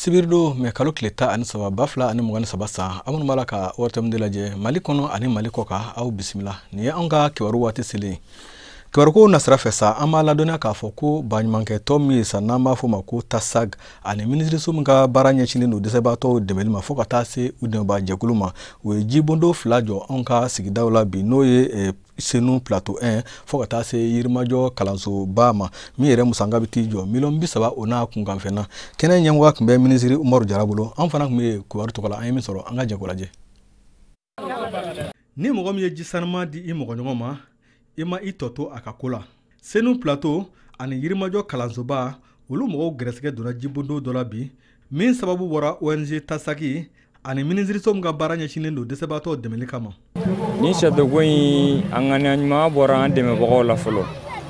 Sibirdo me kalo kileta ani saba bafla ani mugani saba sa amunu malaka wartam de laje Mali kono ani Mali koka au bismillah ni anga kiwaru wati sili kiwaru ko nasra fesa amala dona ka foko banmanke tomi sanama fo mako tasag ani ministre sumga baranya chilino desebato demelima foka tase udemba jekuluma we jibondo flajo anka sigidawla binoye senu plateau 1 foka tase yirmajo kalanso bama mi yere musanga bitijo milon bisaba ona kungan fena kenen nyamwa kumbe ministre Umaru Jarabulo an fana kumbe kuwaru tokola an mi soro anga jekolaje ni mogom ye jisanma di i mogonyoma ima itoto akakola senu plateau ani yirmajo kalansoba olu mogo gresege dona jibondo dola bi min sababu bora ONG Tasaki ani ministre somga baranya chinendo desebato demeli kama ni chef de goyi anganyama bora deme bogo la folo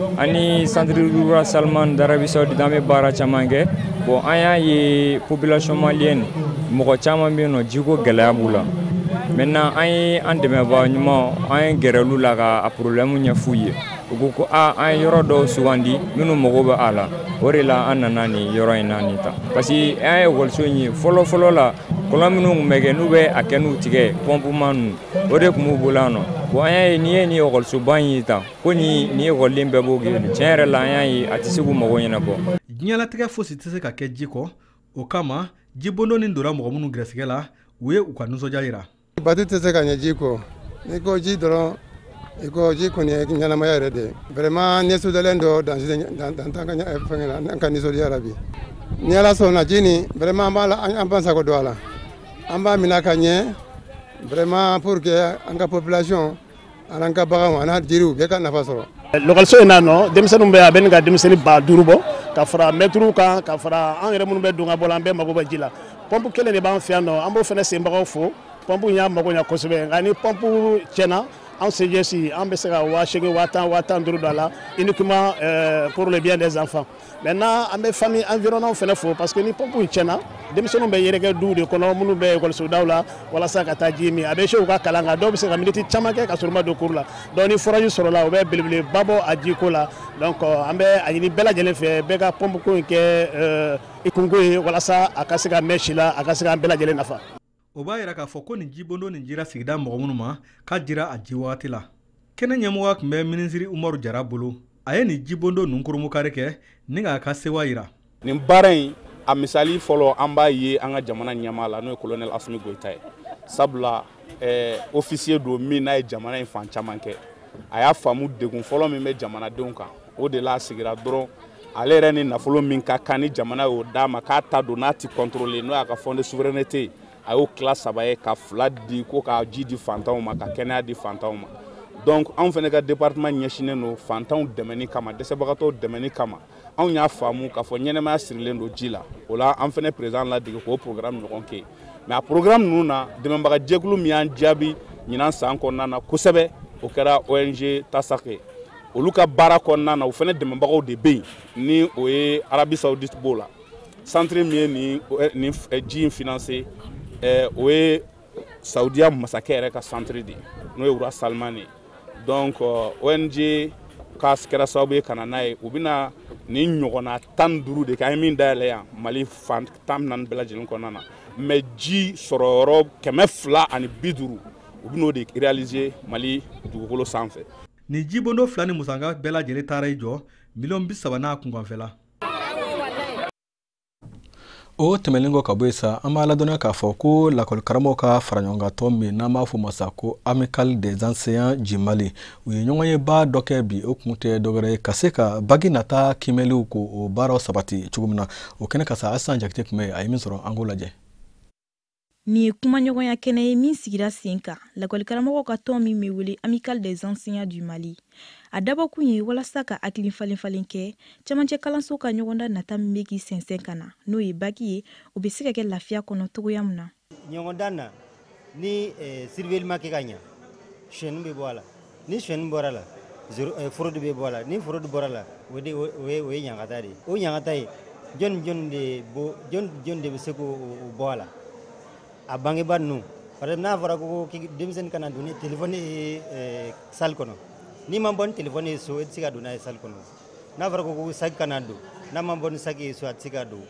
ani centre rural Salman d'Arabie Saoudite dame bara chamange bo aya ye population malienne mogo chama bino jigo galabula maintenant ay en deme ba nyuma ay gerelu la ga problème nya fuye ko ay yoro do suwandi minu mogo ba ala orila ananani yoro inani ta parce que ay wolso ni folo la kolaminu mege nube akenu tige pompu manu ore kumu bulano bo ay ni wolso banyi ta ko ni golimbe boge chere la ay atisigu mogo nyina bo nyala tige fosi tese ka ke jiko o kama jibondo ni ndora mogo munu gresgela we ukwanuso jaira batu tese ka nyajiko niko ji doro iko ji kuni nyana maya rede vraiment ne sudalendo dans tanganya fengela kan niso di arabi ni ala so na jini vraiment mala ambansa ko doala amba minaka nye vraiment pour que anga population ananga baga wana diru be kan nafa soro local so enano demsenu be aben ga demseni ba durubo ka fara metru kan ka fara engrais munu be dunga bolambe mago ba jila pompe kele ne ba fiano ambo fene semba fo pompe nya mago nya kosbe ngani pompe chena en CGC, en Bessera, Watan, Drudala, uniquement pour le bien des enfants. Maintenant, à mes familles environnantes, on fait faux parce que nous pompons une chaîne. Des missions be yérega du de kono munu be école soudawla wala sa kata jimi abeshe uka kalanga do se militi chamake ka surma do kurla doni forage soro la be bilbil babo adiko la donc ambe ayini bela jele fe be ka pompe ko ke ikungoy wala sa akasiga meshila akasiga bela jele nafa oba yira ka foko ni jibondo ni jira sigida mogomunu ma ka jira a jiwati la kene nyamuwa kumbe ministre Umaru Jarabulo aye ni jibondo nunkurumu kareke ninga ka sewa yira ni barai a misali folo amba ye anga jamana nyamala no colonel Asmi Goita sabla officier do mina e jamana infan chamanke aya famu degun folo mi me jamana donka o de la sigira dron ale reni na folo min ka kani jamana o dama ka ta donati contrôler no aka fond de souveraineté ayo classe sabaye ka fladi ko ka jidi fantaw ma ka kenya di fantaw ma donc on fene ka département nyeshine no fantaw demeni kama desebagato demeni kama on nya famu ka fo nyenema sirilen do jila ola on fene président la dige ko programme no konke mais a programme nuna demembaga jeglu mi an jabi nyina sanko nana kusebe o kera ONG Tasake oluka bara ko nana o fene demembaga de be ni o e Arabie Saoudite bola centre mi ni ji financé oui Saoudia massacre ka centre di no euro Salmani donc ONG kas kera sabe kananae ubina ni nyogona tan duru de kay min dale ya Mali fan tam nan belajin ko nana mais ji sororo keme fla ani biduru ubino de réaliser Mali dugolo sanfe ni jibondo flani musanga belajele tarajo million bisabana kunganfela o temelingo kabwesa amala dona ka foko la kol karamo ka faranyonga tombe na mafu masako amical des enseignants du Mali uye nyonye ba doke bi okunte dogere kaseka bagi nata kimelu ko o baro sabati chugumna o kene kasa asan jakte kume ayimi soro angola je ni kuma ɲɔgɔn ya kɛnɛ ye min sigira sen kan lakɔlikaramɔgɔw ka tɔn min bɛ wele amical des enseignants du Mali a dabɔkun ye walasa ka hakili falen kɛ camancɛ kalanso ka ɲɔgɔnda nata min bɛ k'i sɛnsɛn ka na n'o ye baki ye o bɛ se ka kɛ lafiya kɔnɔ togoya min na ɲɔgɔndan na ni surveillement kɛ ka ɲa suɲɛni bɛ bɔ a la ni suɲɛni bɔra la fraude bɛ bɔ a la ni fraude bɔra la o ye ɲangata de ye o ɲangata ye jɔn de bɛ se k'o bɔ a la a bangebaa ninnu par exemple n'a fɔra ko denmisɛnnin kana don ni téléphone ye salle kɔnɔ n'i ma bɔ ni téléphone ye so i tɛ se ka don n'a ye salle kɔnɔ n'a fɔra ko sac kana don n'a ma bɔ ni sac ye so a tɛ se ka don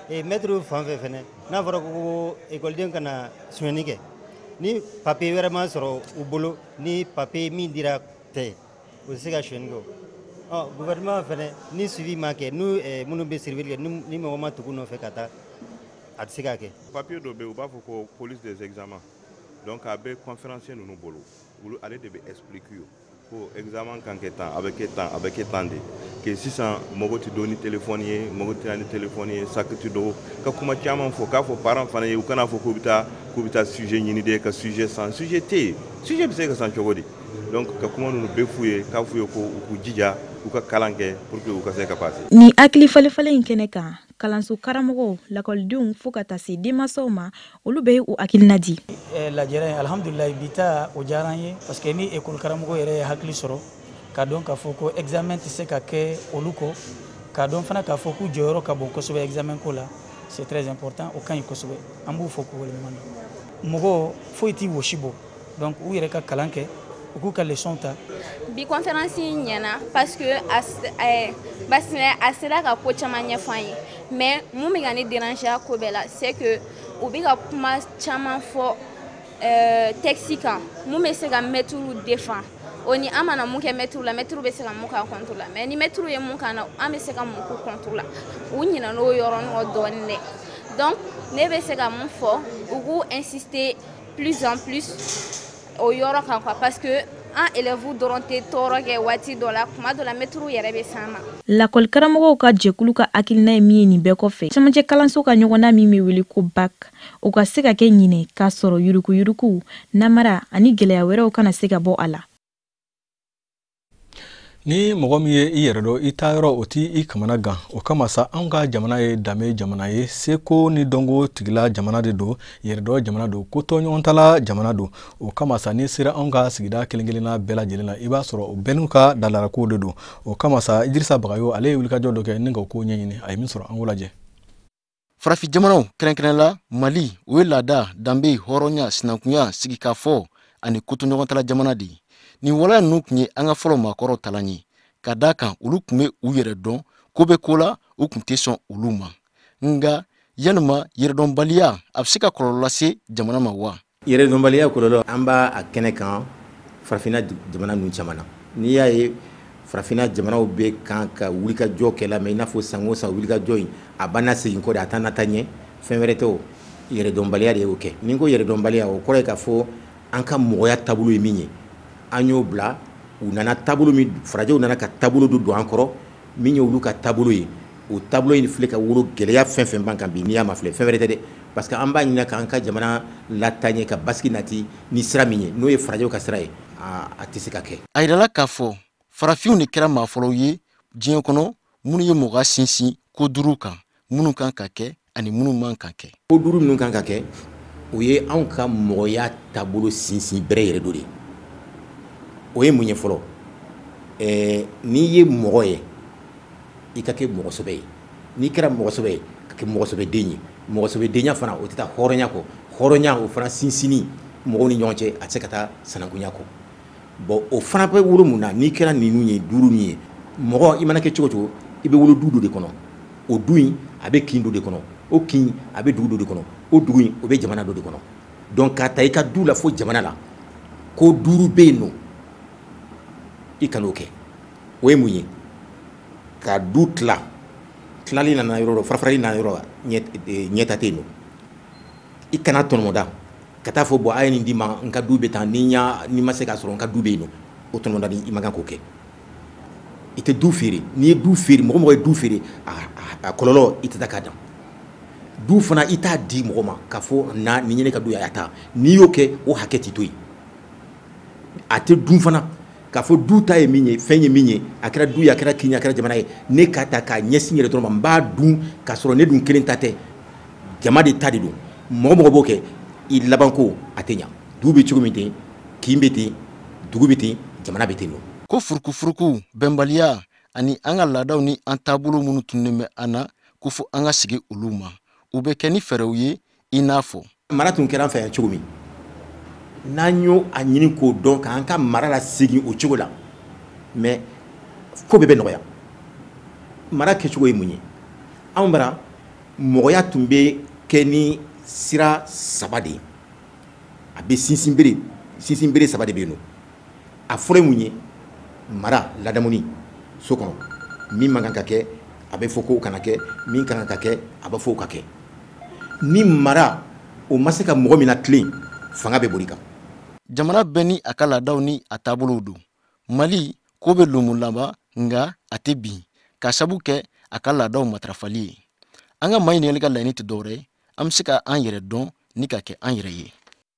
et maître fan fɛ fɛnɛ n'a fɔra ko écoleden kana suɲɛni kɛ ni papier wɛrɛma sɔrɔ u bolo ni papier min dira tɛ u tɛ se ka suɲɛni kɛ gouvernement fɛnɛ ni suivi ma kɛ n'u minnu bɛ servir kɛ ni mɔgɔ ma tugu nɔfɛ ka taa a tɛ se ka kɛ. papier dɔ bɛ yen u b'a fɔ ko police des examens donc a bɛ conférencier ninnu bolo olu ale de bɛ expliquer ko examen kan kɛ tan a bɛ kɛ tan de que sisan mɔgɔ tɛ don ni téléphone ye mɔgɔ tɛ ni téléphone ye sac tɛ don ka kuma caman fɔ k'a fɔ parents fana ye u kana fɔ k'u bɛ taa sujet ɲini de ka sujet san sujet tɛ yen sujet bɛ se ka san cogo di donc ka kuma ninnu bɛɛ f'u ye k'a f'u ye ko u k'u jija u ka kalan kɛ pour que u ka se ka passer. Ni hakili falen in kɛnɛ kan kalanso karamɔgɔw lakɔlidenw fo ka taa se denmansaw ma olu bɛ u hakilina di. Lajɛrɛ alhamdulillah bi ta o diyara an ye parce que ni école karamɔgɔ yɛrɛ ye hakili sɔrɔ ka dɔn k'a fɔ ko examen tɛ se ka kɛ olu kɔ ka dɔn fana k'a fɔ k'u jɔyɔrɔ ka bon kosɛbɛ examen ko la c'est très important o kaɲi kosɛbɛ an b'u fɔ k'u waleɲuman dɔn mɔgɔ foyi t'i wɔsi bɔ donc u yɛrɛ ka kalan kɛ u k'u ka leçon ta. Bi conférence ɲɛna parce que a sera ka ko caman ɲɛfɔ an ye mais mun bɛ ka ne déranger ko bɛɛ la c'est que u bɛ ka kuma caman fɔ texte kan mun bɛ se ka mɛtiriw défend o ni an mana mun kɛ mɛtiriw la mɛtiriw bɛ se ka mun k'a contre la mais ni mɛtiriw ye mun k'an na an bɛ se ka mun k'u contre la u ɲinɛ n'o yɔrɔnin dɔɔnin dɛ donc ne bɛ se ka mun fɔ u k'u insister plus en plus o yɔrɔ kan quoi parce que an élèves dɔrɔn tɛ tɔɔrɔ kɛ waati dɔ la kuma dɔ la mɛtiriw yɛrɛ bɛ s'an ma. Lakɔli karamɔgɔw ka jɛkulu ka hakilina ye min ye nin bɛɛ kɔfɛ camancɛ kalanso ka ɲɔgɔnna min bɛ wele ko bac o ka se ka kɛ ɲinɛ k'a sɔrɔ yuruguyurugu namara ani gɛlɛya wɛrɛw kana se ka bɔ a la. Ni mɔgɔ min ye I yɛrɛ dɔn I taa yɔrɔ o ti I kamana gan o kama sa anw ka jamana ye danbe jamana ye seko ni dɔnko tigila jamana de don yɛrɛ dɔn jamana don ko tɔɲɔgɔn tala jamana don o kama sa ni sera anw ka sigida kelen-kelenna bɛɛ lajɛlen na I b'a sɔrɔ o bɛɛ n'u ka dalarako de don o kama sa Idrissa Bagayo ale ye wulikajɔ dɔ kɛ ni ka ko ɲɛɲini a ye min sɔrɔ an ko lajɛ. Farafin jamanaw kɛrɛnkɛrɛnla Mali o ye laada danbe hɔrɔnya sinankunya sigikafɔ ani ko tɔɲɔgɔn tala jamana de ye. Ni wala ninnu tun ye an ka fɔlɔ maakɔrɔw talan ye ka da kan olu tun bɛ u yɛrɛ dɔn ko bɛ ko la u tun tɛ sɔn olu ma nka yalima yɛrɛdɔnbaliya a bɛ se ka kɔlɔlɔ lase jamana ma wa. Yɛrɛdɔnbaliya kɔlɔlɔ an b'a a kɛnɛ kan farafinna jamana ninnu caman na n'i y'a ye farafinna jamanaw bɛ kan ka wulikajɔ kɛ la mais I n'a fɔ san o san wulikajɔ in a banna segin kɔ de a taa na taa ɲɛ fɛn wɛrɛ tɛ o yɛrɛdɔnbaliya de y'o kɛ ni n ko yɛrɛdɔnbaliya o kɔrɔ ye k'a fɔ an ka mɔgɔya taabolo ye min ye an y'o bila u nana taabolo min farajɛw nana ka taabolo don an kɔrɔ min ye olu ka taabolo ye o taabolo in filɛ ka wolo gɛlɛya fɛn fɛn b'an kan bi n'i y'a ma filɛ fɛn wɛrɛ tɛ dɛ parce que an b'a ɲini k'an ka jamana lataaɲɛ ka basigi nati ni sira min ye n'o ye farajɛw ka sira ye a tɛ se ka kɛ. A yirala k'a fɔ farafinw de kɛra maa fɔlɔw ye diɲɛ kɔnɔ minnu ye mɔgɔ sinsin ko duuru kan minnu kan ka kɛ ani minnu man kan kɛ. Ko duuru minnu kan ka kɛ o ye anw ka mɔgɔya taabolo sinsin bɛrɛ yɛrɛ dɔ de ye. O ye mun ye fɔlɔ n'i ye mɔgɔ ye I ka kɛ mɔgɔsɛbɛ ye n'i kɛra mɔgɔsɛbɛ ye ka kɛ mɔgɔsɛbɛden ye mɔgɔsɛbɛdenya fana o tɛ taa hɔrɔnya kɔ hɔrɔnya o fana sinsinni mɔgɔw ni ɲɔgɔn cɛ a tɛ se ka taa sanankunya kɔ bon o fana bɛ wolo mun na n'i kɛra ninnu ye duuru min ye mɔgɔ I mana kɛ cogo cogo I bɛ wolo du dɔ de kɔnɔ o du in a bɛ kin dɔ de kɔnɔ o kin a bɛ dugu dɔ de kɔnɔ o dugu in o bɛ jamana dɔ de kɔnɔ donc k'a ta I ka du la fo jamana la ko duuru bɛ yen nɔ I kan'o kɛ o ye mun ye ka du tilali nana yɔrɔ dɔ farafarali nana yɔrɔ ɲɛta tɛ yen nɔ I kana tɔnɔmɔda ka taa fɔ bon a ye nin d'i ma n ka du bɛ tan ni ma se k'a sɔrɔ n ka du bɛ yen nɔ o tɔnɔmɔda I man kan k'o kɛ I tɛ du feere n'i ye du feere mɔgɔ mɔgɔ ye du feere a kɔlɔlɔ I tɛ taa k'a dan du fana I t'a di mɔgɔ ma k'a fɔ na nin ye ne ka du ye a ta n'i y'o kɛ o hakɛ tɛ to yen a tɛ dun fana k'a fɔ du ta ye min ye fɛn ye min ye a kɛra du ye a kɛra kin ye a kɛra jamana ye ne ka ta k'a ɲɛsin yɛrɛ dɔrɔn ma n b'a dun k'a sɔrɔ ne dun kelen ta tɛ jama de ta de don mɔgɔ mɔgɔ b'o kɛ I labanko a tɛ ɲa du bɛ cogo min ten kin bɛ ten dugu bɛ ten jamana bɛ ten. Ko furukufuruku bɛnbaliya ani an ka laadaw ni an taabolo minnu tunnen bɛ an na ko fɔ an ka sigi olu ma u bɛ kɛ ni fɛɛrɛw ye I n'a fɔ. Mara tun kɛra an fɛ yan cogo min n'an y'o a ɲini k'o dɔn k'an ka mara la segin o cogo la mais ko bɛɛ bɛ nɔgɔya mara kɛcogo ye mun ye anw bara mɔgɔya tun bɛ kɛ ni sira saba de ye a bɛ sinsinbere saba de bɛ yen nɔ a fɔlɔ ye mun ye mara ladamu so kɔnɔ min man kan ka kɛ a bɛ fɔ ko kana kɛ min kan ka kɛ a bɛ fɔ ka kɛ ni mara o ma se ka mɔgɔ min na tilen fanga bɛ boli kan jamana bɛɛ ni a ka laadaw ni a taabolow don Mali ko bɛ lumu laban nga a tɛ bin ka sabu kɛ a ka laadaw matarafali ye an ka maa ɲininkali ka laɲini tɛ dɔwɛrɛ ye an bɛ se ka an yɛrɛ dɔn ni ka kɛ an yɛrɛ ye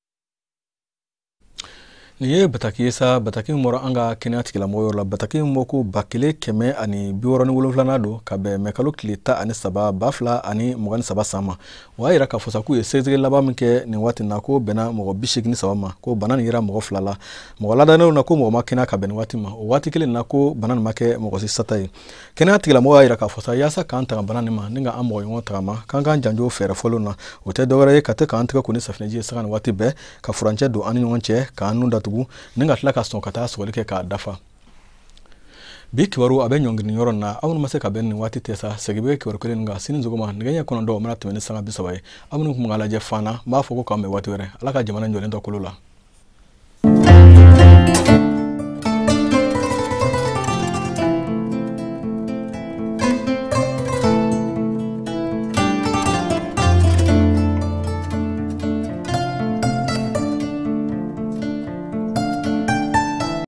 Nin ye Bataki ye sa Bataki mɔra an ka kɛnɛya tigilamɔgɔw la Bataki mɔ ko 1767 don ka bɛn mɛkalo tile 13 2023 san ma o y'a yira k'a fɔ sa k'u ye sɛgɛsɛgɛli laban min kɛ nin waati na ko bɛnna mɔgɔ 83 ma ko bana nin yera mɔgɔ 2 la mɔgɔ ladannenw na ko mɔgɔ ma kɛnɛya ka bɛn nin waati ma o waati kelen na ko bana nin ma kɛ mɔgɔ si sata ye kɛnɛya tigilamɔgɔw y'a yira k'a fɔ sa yaasa k'an tanga bana nin ma ni ka an mɔgɔ ɲɔgɔn tagama k'an k'an janjo fɛɛrɛ fɔlɔ na o tɛ dɔwɛrɛ ye ka tɛ k'an tɛgɛ ko ni safinɛji ye saga nin waati bɛɛ ka furancɛ don an ni ɲɔgɔn cɛ k'an nun datugu ni ka tila ka sɔn ka taa sɔgɔli kɛ k'a dafa bi kibaru a bɛ ɲɔngiri yɔrɔ na aw ma se ka bɛn nin waati tɛ sa segi bɛ kibaru kelen nka sini sɔgɔma nɛgɛ ɲɛ kɔnɔntɔn o mana tɛmɛ ni sanga 30 ye aw minnu kun b'a lajɛ fana n b'a fɔ ko k'an bɛn waati wɛrɛ ala ka jamana jɔlen to kolo la